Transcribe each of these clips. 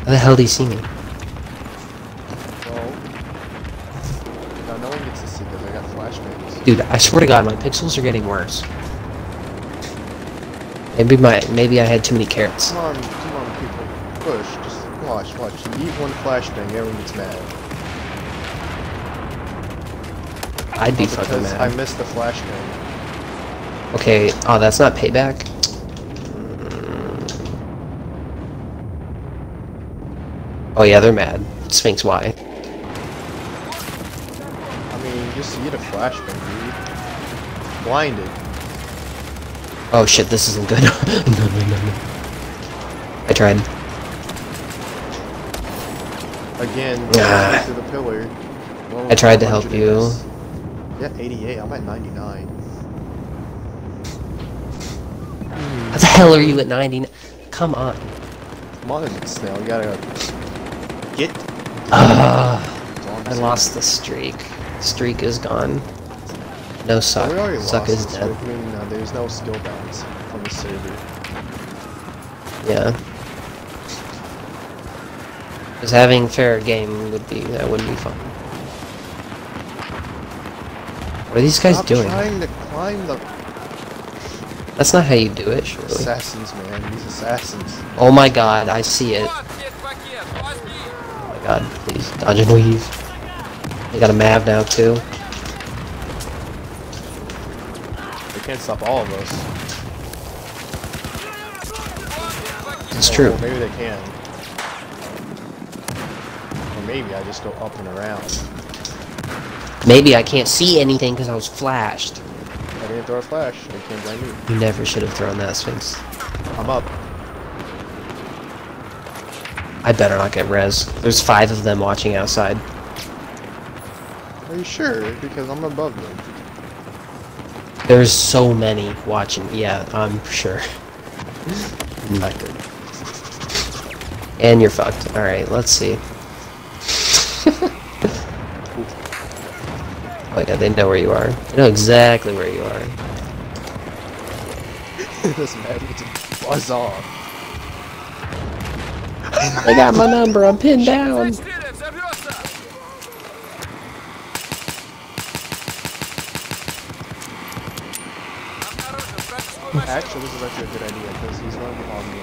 How the hell did he see me? Well, now no one gets to see because I got flashbangs. Dude, I swear to God, my pixels are getting worse. Maybe I had too many carrots. Come on, people. Push. Just watch. You eat one flashbang, everyone gets mad. I'd be fucking Because mad. I missed the flashbang. Okay, oh, that's not payback? Oh yeah, they're mad. Sphinx, why? I mean, just eat a flashbang, dude. Blinded. Oh shit, this isn't good. No. I tried. Again, Ah. to the pillar. I tried to help you. Yeah, 88. I'm at 99. How the hell are you at 90? Come on. Come on, Snail. You gotta get. I lost the streak. Streak is gone. No suck. We already Suck lost is this, dead. I mean, there's no skill balance on the server. Yeah. Because having fair game wouldn't be fun. What are these guys Stop doing? trying to climb the That's not how you do it, surely. assassins, man. These assassins. Oh my god, I see it. Oh my god, please, dodge and weave. They got a Mav now, too. They can't stop all of us. It's true. Well, maybe they can. Or maybe I just go up and around. Maybe I can't see anything because I was flashed. I didn't throw a flash. They can't blame me. You never should have thrown that, Sphinx. I'm up. I better not get res. There's 5 of them watching outside. Are you sure? Because I'm above them. There's so many watching. Yeah, I'm sure. Not good. And you're fucked. Alright, let's see. Oh yeah, they know where you are. They know exactly where you are. This man gets a buzz off. They got my number, I'm pinned down. Actually, this is actually a good idea because he's not on me.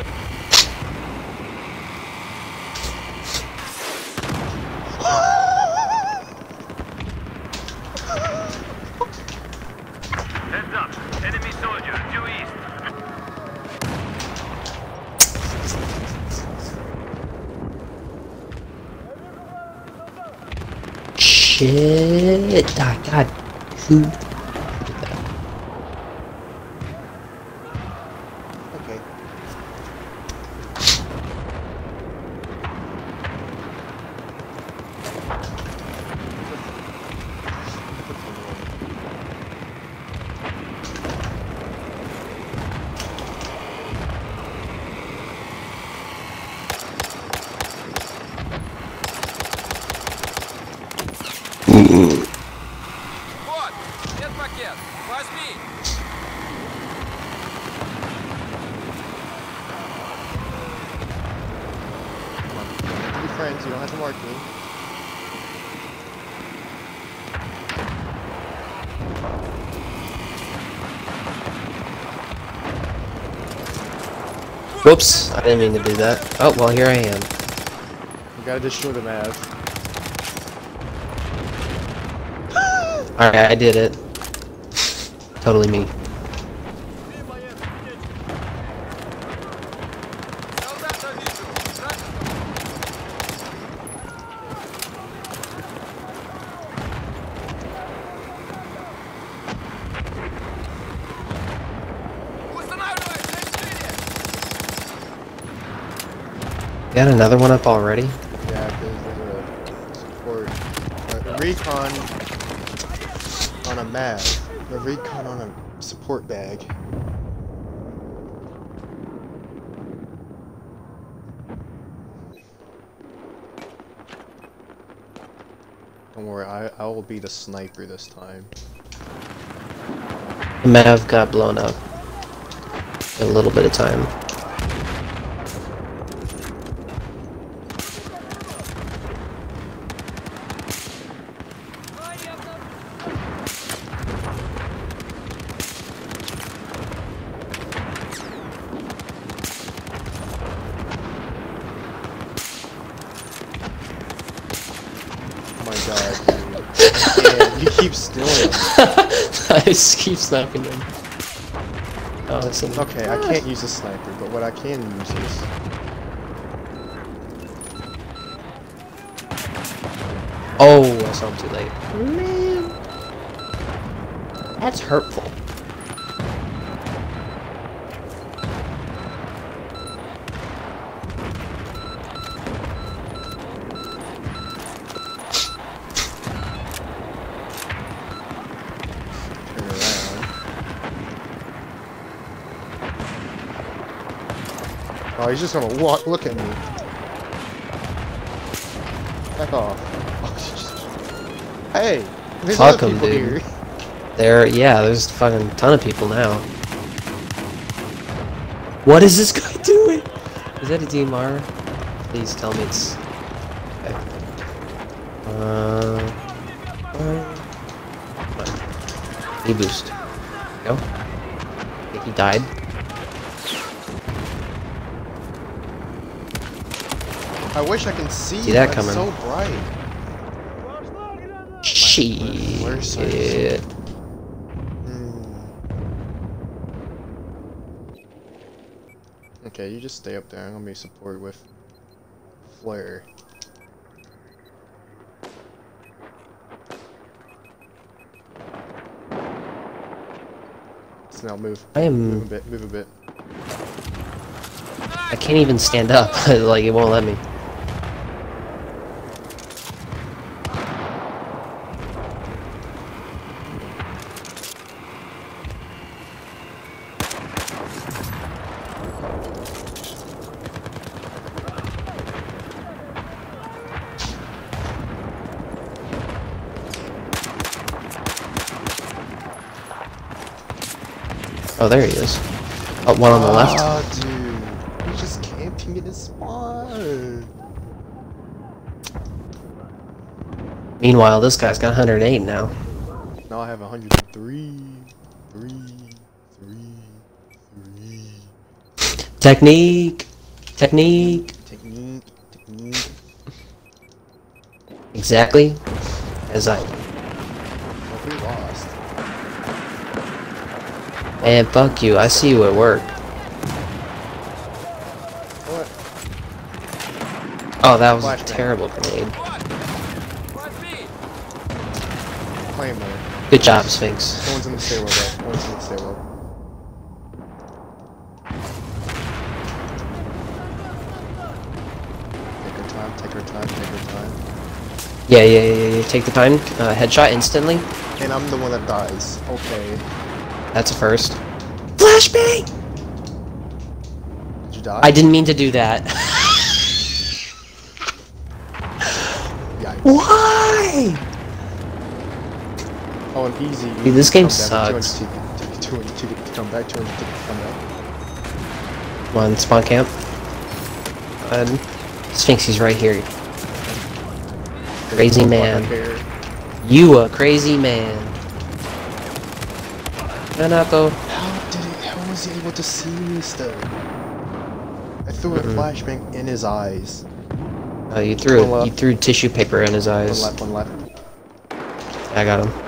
Heads up. Enemy soldier due east. Shit. God. Who did that? Okay. Вот! Нет пакет! Возьми! Come on. You don't have to be friends. You don't have to mark me. Whoops, I didn't mean to do that. Oh, well, here I am. We gotta destroy the Mav. Alright, I did it. Totally me. Солдата вижу! Устанавливай! Got another one up already? Yeah, because there's a support. A recon on a Mav. A recon on a support bag. Don't worry, I will be the sniper this time. The Mav got blown up. In a little bit of time. god, dude. I can't. You keep stealing them. I just keep sniping them. Oh, that's an... Okay, I can't use a sniper, but what I can use is... Oh, I saw him too late. Man. That's hurtful. Turn around. Oh, he's just gonna look at me. Back off. Oh, hey! There's Fuck other 'em, people dude. here. Yeah, there's a fucking ton of people now. What is this guy doing? Is that a DMR? Please tell me it's... Okay. Knee boost. Go. I think he died. I wish I can see. See that It's coming. so bright. Shit. Okay, you just stay up there. I'm gonna be supported with flare. So now move. I am- Move a bit. Move a bit. I can't even stand up. Like, it won't let me. Oh, there he is. Oh, one on the left. Ah, dude. He's just camping in his spawn. Meanwhile, this guy's got 108 now. Now I have 103. 3. Technique! Technique! Technique. Exactly as I... Oh, we lost. Man, fuck you. I see you at work. What? Oh, that was a Flashbang. terrible grenade. Claymore. Good job, Sphinx. One's in the stairwell, though. One's in the stairwell. Take her time. Yeah. Take the time. Headshot instantly. And I'm the one that dies. Okay. That's a first. Flashbang! Did you die? I didn't mean to do that. Yikes. Why? Oh, and easy. Dude, this game Come back. sucks. To come back to him. Come back. Come on, spawn camp. Sphinx, he's right here. Crazy man. You a crazy man. Nanako. How was he able to see me still? I threw a flashbang in his eyes. You One threw tissue paper in his eyes. One left. I got him.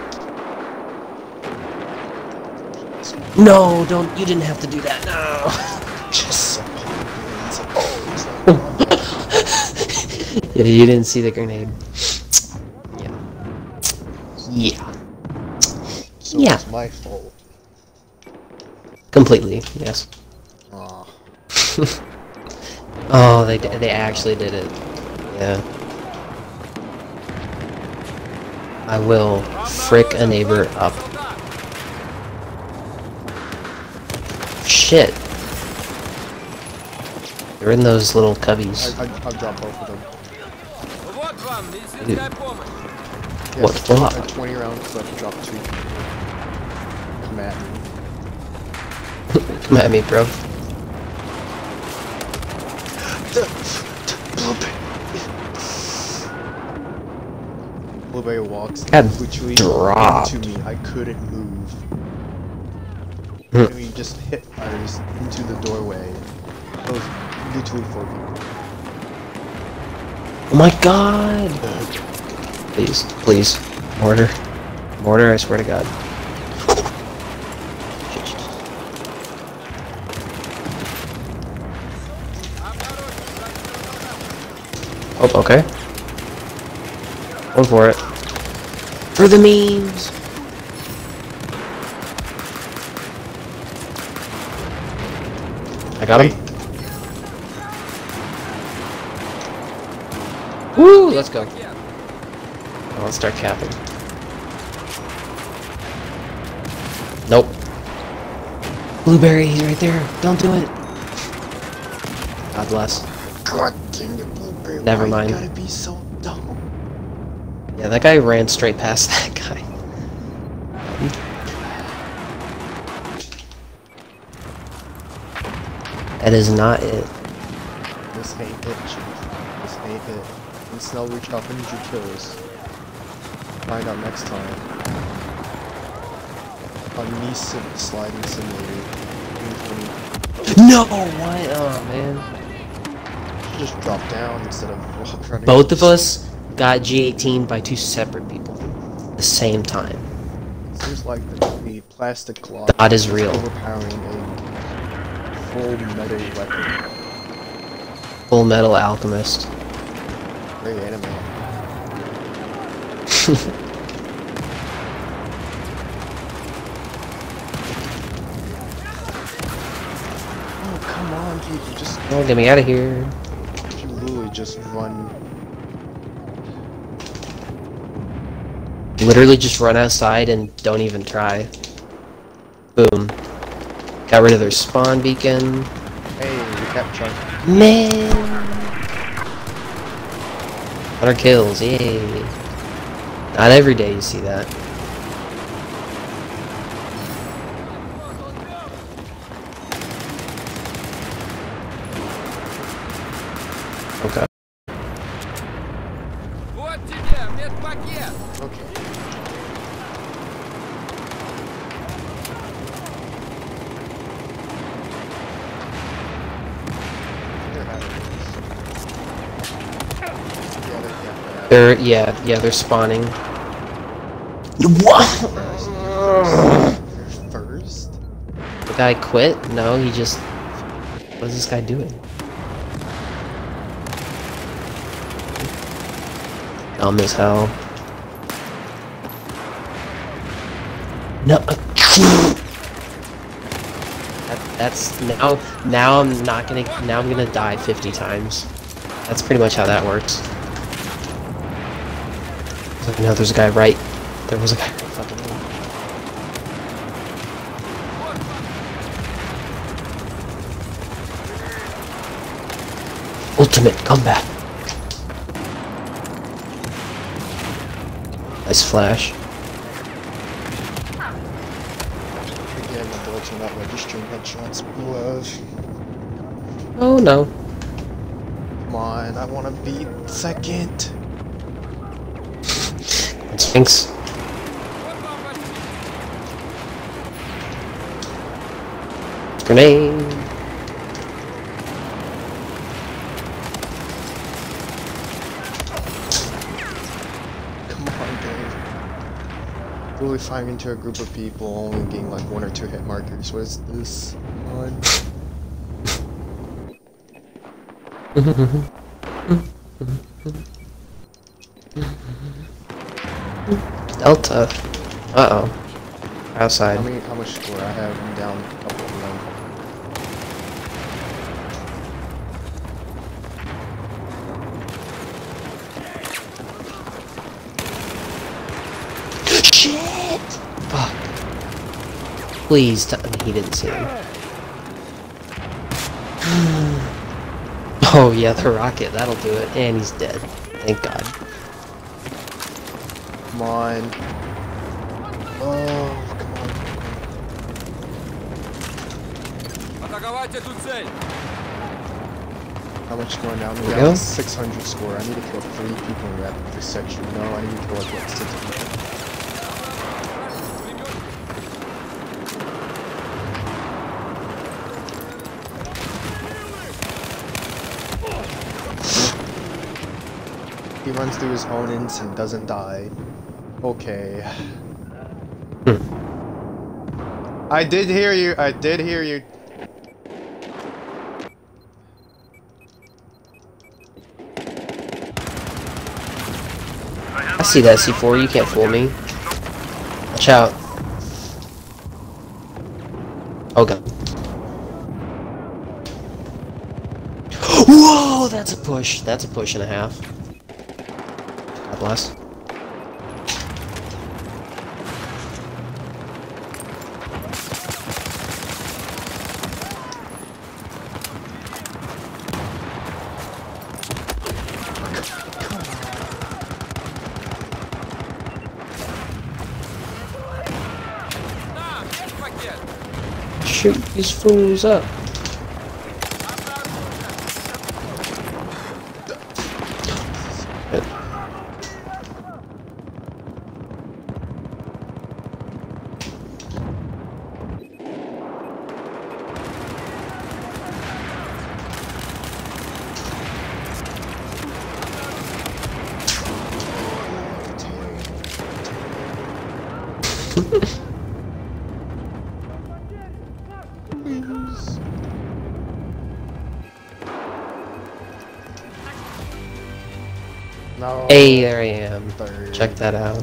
No, you didn't have to do that. No. Just so Yeah, you didn't see the grenade. Yeah. So Yeah. it's my fault. Completely, yes. Aw. Oh, they actually did it. Yeah. I will frick a neighbor up. Shit. They're in those little cubbies. I've dropped both of them. Dude. Yes, What? 20 rounds, so I can drop 2. Come at me. Come at me, bro. Blueberry walks God, literally dropped. into me. I couldn't move. Hmm. And we just hit fires into the doorway. That was literally 4 people. Oh my god! Please, please. Mortar. Mortar, I swear to God. Oh, okay. Go for it. For the memes! I got him. Woo! Let's go. Oh, let's start capping. Nope. Blueberry, he's right there. Don't do it. God bless. God dang it, Blueberry. Never Why mind. you gotta be so dumb? Yeah, that guy ran straight past that guy. That is not it. This ain't it, Chief. This ain't it. And Snell reached 100 kills. Find out next time. On Nissan Sliding Simulator. 2020. No! What? Oh, man. Just drop down instead of running. Both of us got G18 by two separate people. At the same time. Seems like the plastic clock God is real. overpowering a full metal weapon. Full Metal Alchemist. Great anime. Oh, come on, dude. You just Oh, get me out of here. you literally just run. Literally just run outside and don't even try. Boom. Got rid of their spawn beacon. Hey, we captured. Man! 100 kills, yay. Not every day you see that. Okay. Okay. They're having this. They're spawning. What? First? The guy quit? No, he just... What is this guy doing? Dumb as hell. No. That's now I'm not gonna now I'm gonna die 50 times. That's pretty much how that works. No, there's a guy right. There was a guy right fucking there. Ultimate comeback. Nice flash. Again, my bullets are not registering headshots. Love. Oh no. Come on, I want to be second. Sphinx. Grenade. Come on, Dave. Really firing into a group of people, only getting like 1 or 2 hit markers. What is this? Come on. Delta. Uh-oh. Outside. How much score I have? I'm down a couple of them. Shit! Fuck. Please he didn't see him. Oh yeah, the rocket, that'll do it. And he's dead. Thank God. Come on. Oh, come on. Атаковать эту цель! How much score now? I'm There we down go. to 600 score. I need to kill 3 people in this section. No, I need to kill like what, 6 people. He runs through his opponents and doesn't die. Okay. I did hear you. I did hear you. I see that C4, you can't fool me. Watch out. Oh god. Whoa, that's a push. That's a push and a half. God bless. Shoot these fools up. No. Hey, there I am. Third. Check that out.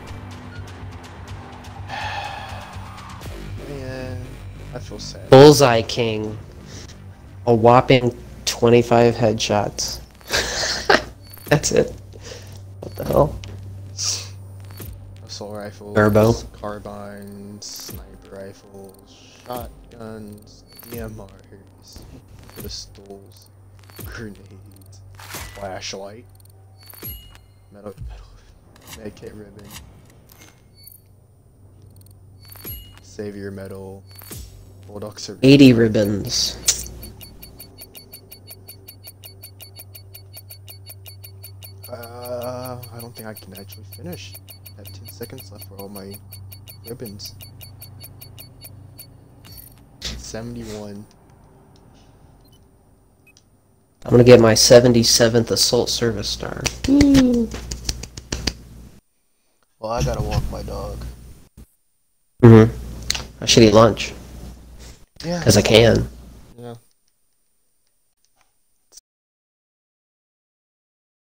Man, I feel sad. Bullseye King. A whopping 25 headshots. That's it. What the hell? Assault rifles, Turbo. carbines, sniper rifles, shotguns, DMRs, pistols, grenades, flashlight, metal medkit ribbon, savior medal, bulldog syringe. 80 ribbons. I don't think I can actually finish. I have 10 seconds left for all my ribbons. 71. I'm gonna get my 77th Assault Service Star. Woo. Well, I gotta walk my dog. I should eat lunch. Yeah. Because I can.